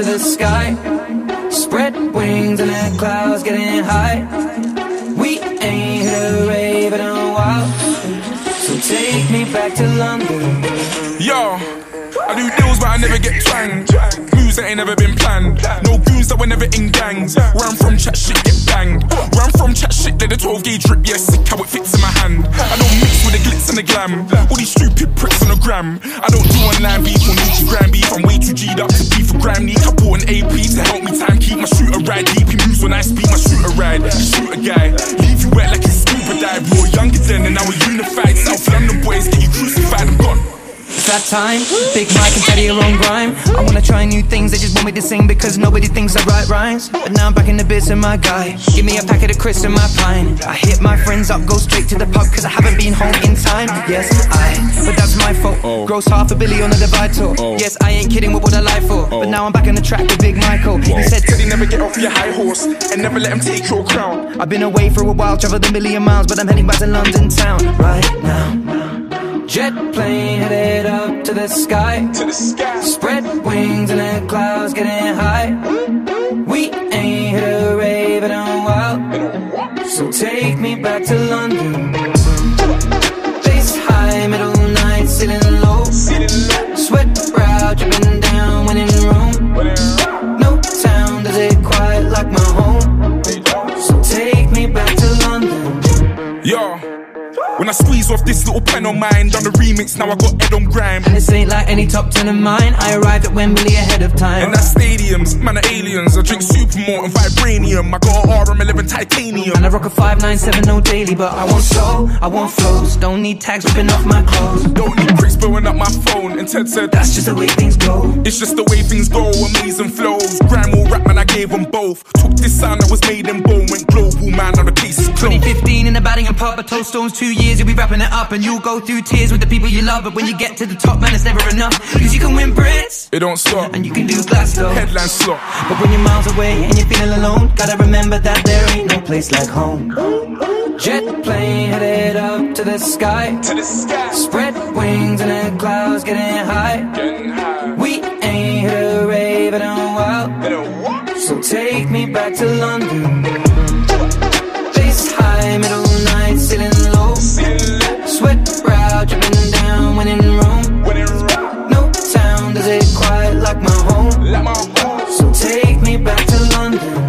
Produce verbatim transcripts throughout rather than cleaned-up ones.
the sky. Spread wings and the clouds getting high. We ain't hit a rave in a while, so take me back to London. Yo, I do deals but I never get twanged. Moves that ain't never been planned. No goons that were never in gangs. Where I'm from, chat shit get banged. Where I'm from, chat shit, let the twelve gauge drip. Yeah, sick how it fits in my hand. I don't mix with the glitz and the glam. All these stupid pricks on the gram. I don't do online beef or Nietzsche gram beef. I'm way too G'd up to beef for gram neat. I bought an A P to help me time keep my shooter ride deep. He moves when I speak my shooter ride. Shoot a guy, leave you wet like a scuba dive. We were younger then and now we're unified. South London boys get you crucified, I'm gone. It's that time, Big Mike and Teddy your own grime. I wanna try new things, they just want me to sing because nobody thinks I write rhymes. But now I'm back in the biz and my guy, give me a packet of crisps and my pine. I hit my friends up, go straight to the pub cause I haven't been home in time. Yes, I, but that's my fault. oh. Gross half a billion on the divide tour. oh. Yes, I ain't kidding, what would I lie for? oh. But now I'm back on the track with Big Michael. Whoa. He said, Teddy, never get off your high horse and never let him take your crown. I've been away for a while, traveled a million miles, but I'm heading back to London town right now. Jet plane headed up to the sky. To the sky. Spread wings and the clouds getting high. We ain't hit a rave in a while, so take me back to London. Bass high, middle night, ceiling low. Sweat brow dripping down when in Rome. No town does it quite like my home, so take me back to London. Yo, when I squeeze off this little pen on mine, done the remix, now I got Ed on grime. And this ain't like any top ten of mine, I arrived at Wembley ahead of time. And that's stadiums, man are aliens. I drink Supermalt and Vibranium. I got an R M eleven titanium. And I rock a five nine seven no daily. But I want soul, I want flows. Don't need tags ripping off my clothes. Don't need bricks blowing up my phone. And Ted said, that's just the way things go. It's just the way things go, amazing flows. Grime or rap, man, I gave them both. Took this sound that was made in bone, went global, man, now the case is closed. twenty fifteen in the batting and pub, I told Stones two years you'll be wrapping it up. And you'll go through tears with the people you love. But when you get to the top, man, it's never enough. Cause you can win Brits, it don't stop. And you can do Glasgow, headline slot. But when you're miles away and you're feeling alone, gotta remember that there ain't no place like home. Jet plane headed up to the sky. To the sky. Spread wings and the clouds getting high. Getting high. We ain't hit a rave in a while, so take me back to London. Bass high, middle night, ceiling low. Sweat brow dripping down when in Rome. No town does it quite like my home, so take me back to London.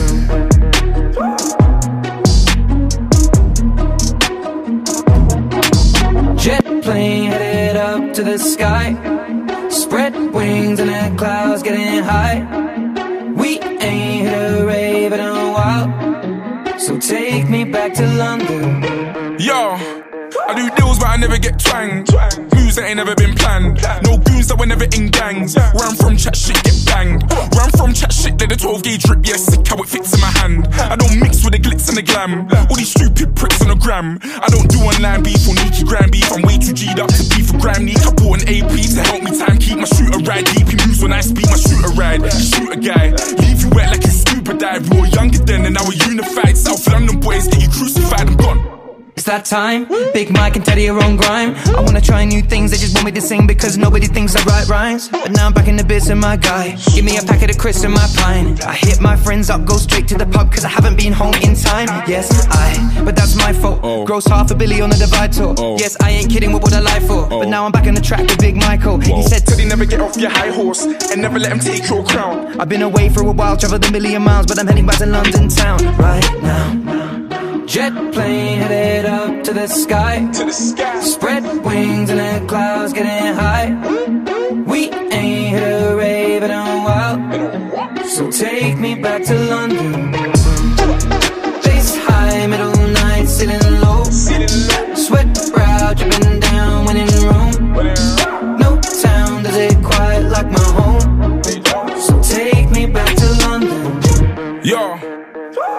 Jet plane headed up to the sky. Spread wings and the clouds getting high. We ain't hit a rave in a while, so take me back to London. Yo, I do deals but I never get twanged. Moves that ain't never been planned. No goons that were never in gangs. Where I'm from, chat shit get banged. Where I'm from, chat shit, let the twelve gauge drip. Yeah, sick how it fits in my hand. I don't mix with the glitz and the glam. All these stupid pricks on the gram. I don't do online beef or Nietzsche gram beef. I'm way too G'd up to beef for gram neat. I bought an A P to help me time keep my shooter ride deep. He moves when I speak my shooter ride. Shoot a guy, leave you wet like a scuba dive. We were younger then and now we're unified. South London boys get you crucified, I'm gone. It's that time, Big Mike and Teddy your own grime. I wanna try new things, they just want me to sing because nobody thinks I write rhymes. But now I'm back in the biz and my guy, give me a packet of crisps and my pine. I hit my friends up, go straight to the pub cause I haven't been home in time. Yes, I, but that's my fault. oh. Gross half a billion on the divide tour. oh. Yes, I ain't kidding, what would I lie for? oh. But now I'm back on the track with Big Michael. Whoa. He said, Teddy, never get off your high horse and never let him take your crown. I've been away for a while, traveled a million miles, but I'm heading back to London town right now. Jet plane headed up to the sky. To the sky. Spread wings and the clouds getting high. We ain't hit a rave in a while, so take me back to London. Bass high, middle night, ceiling low. Sweat brow dripping down when in Rome. No town does it quite like my home, so take me back to London. Yo,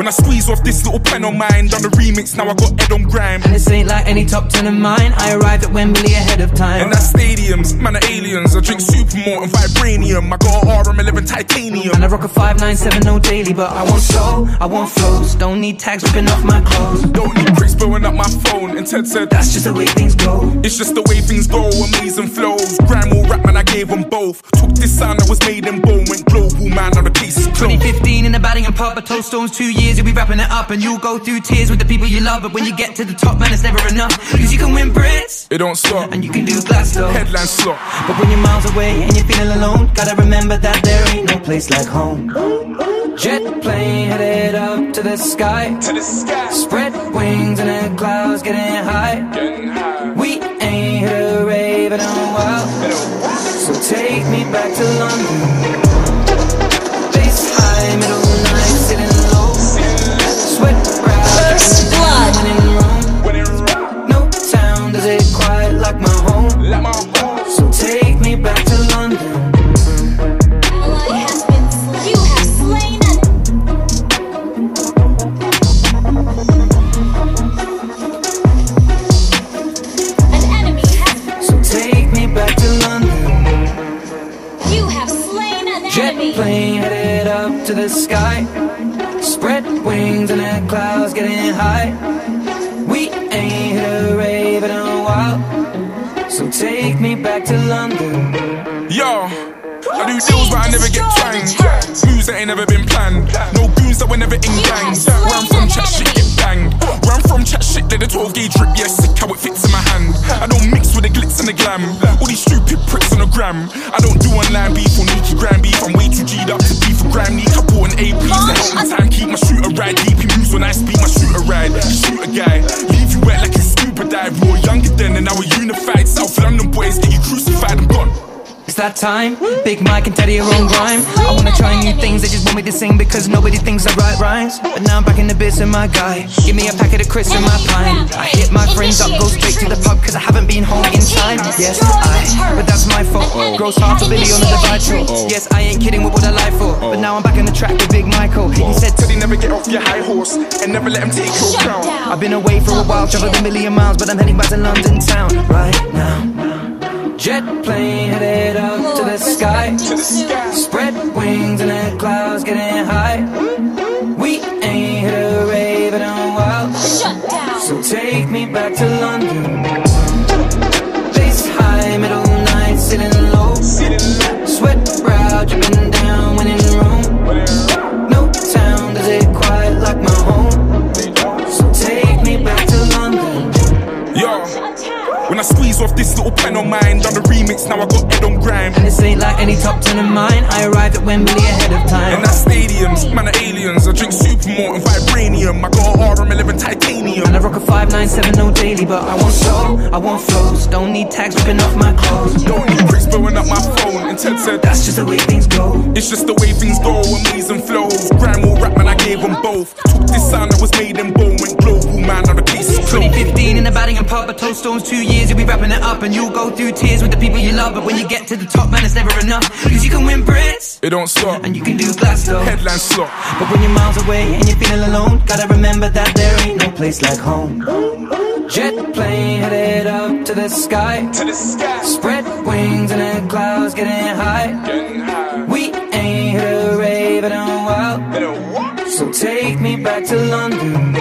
When I squeeze off this little pen on mine, done the remix, now I got head on grime. And this ain't like any top ten of mine. I arrived at Wembley ahead of time. And that's stadiums, man are aliens. I drink Supermalt and Vibranium. I got a R M eleven titanium. And I rock a five nine seven no daily. But I want slow, I want flows. Don't need tags ripping off my clothes. Don't need pricks blowing up my phone. And Ted said, that's just the way things go. It's just the way things go, amazing flows. Grime or rap, man, I gave them both. Took this sound that was made in bone, went global, man, now the case is closed. twenty fifteen in the batting and pub, I told Stones two years you'll be wrapping it up. And you'll go through tears with the people you love. But when you get to the top, man, it's never enough. Cause you can win Brits, it don't stop. And you can do Glasgow, headline slot. But when you're miles away and you're feeling alone, gotta remember that there ain't no place like home. Jet plane headed up to the sky, to the sky. Spread wings in the clouds, getting high. Getting high. We ain't hit a rave in a while, so take me back to London. Bass high, middle night, sitting low. Sweat brow, blood. When in Rome, no town does it quite like my home. Like my home. So take me back to London. Plane headed up to the sky, spread wings in the clouds, getting high. We ain't hit a rave in a while, so take me back to London. Yo, I do deals but I never get twanged. Moves that ain't never been planned. No goons that were never in gangs. Where I'm from, chat shit get banged. Where I'm from, chat shit, let the twelve gauge drip. Yeah, sick how it fits in my hand. I don't mix with the glitz and the glam. All these stupid pricks on the gram. I don't do online beef or Nikki gram beef. I'm way too G'd up to beef for gram. Need I bought an A P to help me time. Keep my shooter ride deep. He moves when I speak, my shooter ride. Shoot a guy, leave you wet like a scuba dive. We were younger then and now we're unified. South London boys get you crucified, I'm gone. It's that time, Big Mike and Teddy your own rhyme. I wanna try new things, they just want me to sing because nobody thinks I write rhymes. But now I'm back in the biz with my guy. Give me a packet of crisps and my pint. I hit my friends up, go straight to the pub cause I haven't been home in time. Yes, I, but that's my fault. Gross half a billion on the divide show. Yes, I ain't kidding with what I lie for. But now I'm back on the track with Big Michael. He said, Teddy, never get off your high horse and never let him take your crown. I've been away for a while, traveled a million miles, but I'm heading back to London town right now. Jet plane headed up to the sky, to the sky. Spread wings in the clouds, getting high. We ain't hit a rave in a while, so take me back to London. Bass high, middle night, sitting low. Sweat brow, dripping down when in Rome. No town does it quite like my home, so take me back to London. Yo, when I squeeze off this little pen on mine, done the remix, now I got head on grime. And this ain't like any top ten of mine. I arrived at Wembley ahead of time. And that's stadiums, man are aliens. I drink Supermalt and Vibranium. I got a R M eleven titanium. And I rock a five nine seven no daily. But I want slow, I want flows. Don't need tags ripping off my clothes. Don't need pricks blowing up my phone. And Ted said, that's just the way things go. It's just the way things go, amazing flows. Grime or rap, man, I gave them both. Took this sound that was made in bone, went global, man, now the case is closed. twenty fifteen in the batting and pub, I told Stones two years you'll be wrapping it up. And you'll go through tears with the people you love. But when you get to the top, man, it's never enough. Cause you can win Brits, it don't stop. And you can do Glasgow, headline slot. But when you're miles away and you're feeling alone, gotta remember that there ain't no place like home. Jet plane headed up to the sky, to the sky. Spread wings in the clouds, getting high. Getting high. We ain't hit a rave in a while, in a while. So take me back to London.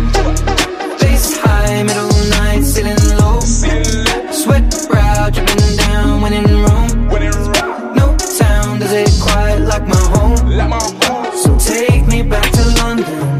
Bass high, middle night, sitting low. Sweat brow, dripping down when in Rome. When in Rome. No town does it quite like my home, like my home. So take me back to London.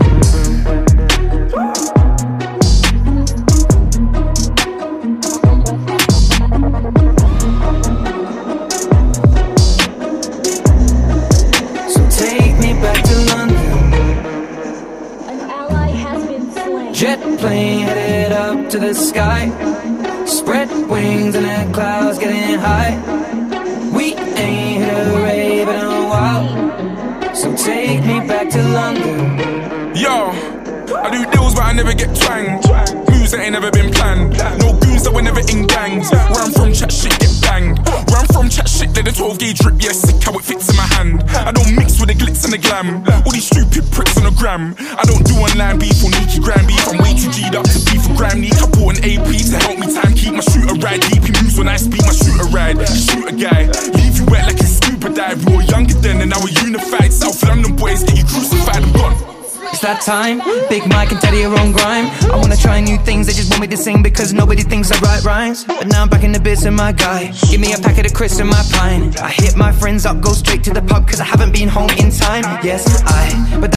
So take me back to London. An ally has been slain. Jet plane headed up to the sky, spread wings in the clouds, getting high. We ain't hit a rave in a while, so take me back to London. Yo, I do deals but I never get twanged. Moves moves that ain't never been planned. No goons that were never in gangs. Where I'm from, chat shit get banged. Where I'm from, chat shit, let the twelve gauge drip, yeah, sick how it fits in my hand. I don't mix with the glitz and the glam. All these stupid pricks on the gram. I don't do online beef or Nikki gram beef. I'm way too G'd up to beef for gram neek. I bought an A P to help me time keep my shooter ride deep. He moves when I speak, my shooter ride. Shoot a guy, leave you wet like a scuba dive. We were younger then and now we're unified. South London boys get you crucified and gone. It's that time, Big Mike and Teddy are on grime. I wanna try new things, they just want me to sing because nobody thinks I write rhymes. But now I'm back in the biz and my guy, give me a packet of crisps and my pine. I hit my friends up, go straight to the pub cause I haven't been home in time. Yes, I, but